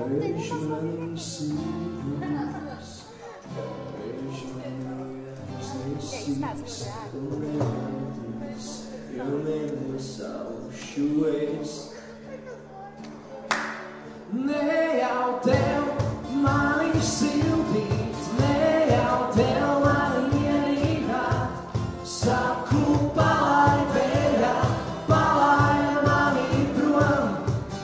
There's many secrets. There's many as they cease. The melodies you never saw ways. Nee ao teu mani silbit, nee ao teu mani ierina, saku palai veja, palai mani bruam.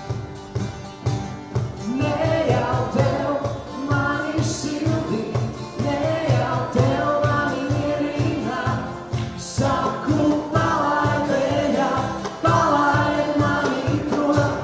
Nee ao teu mani silbit, nee ao teu mani ierina, saku palai veja, palai mani bruam.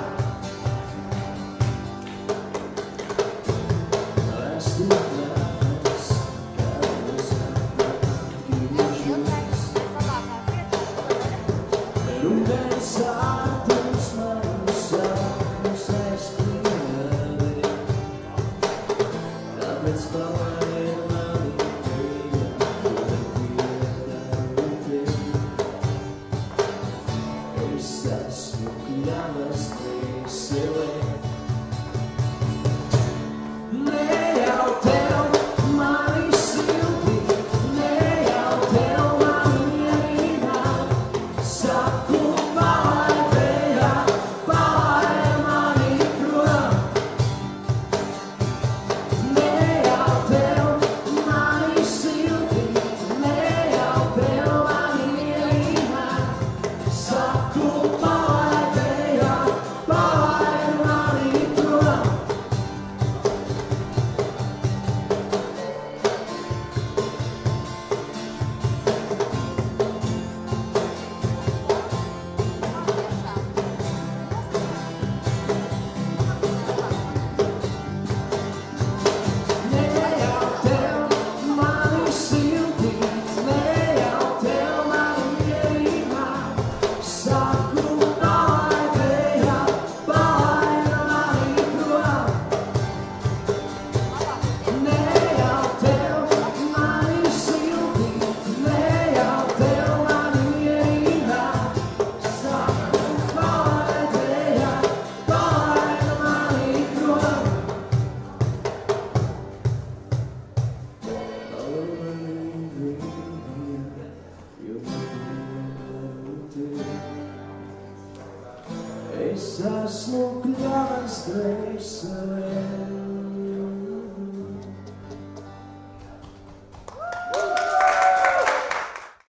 Essas nucleares três